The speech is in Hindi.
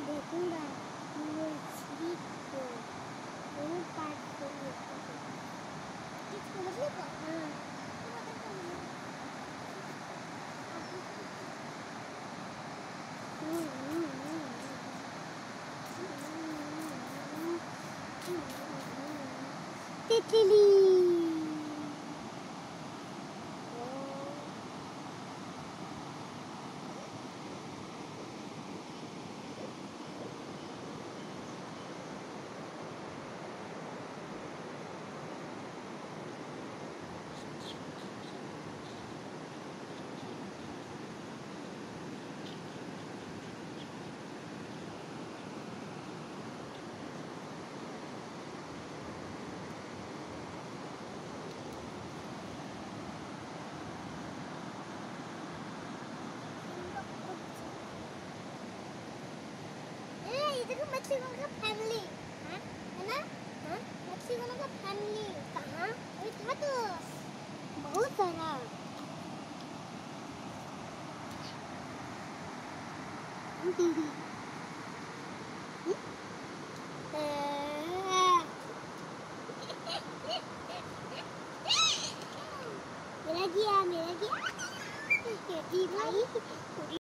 देखूंगा मछली को दोनों पार्ट को किसको मछली को हाँ तितली मछलियों का फैमिली है ना हाँ मछलियों का फैमिली कहाँ अभी था तो बहुत सारा मेरा गया भाई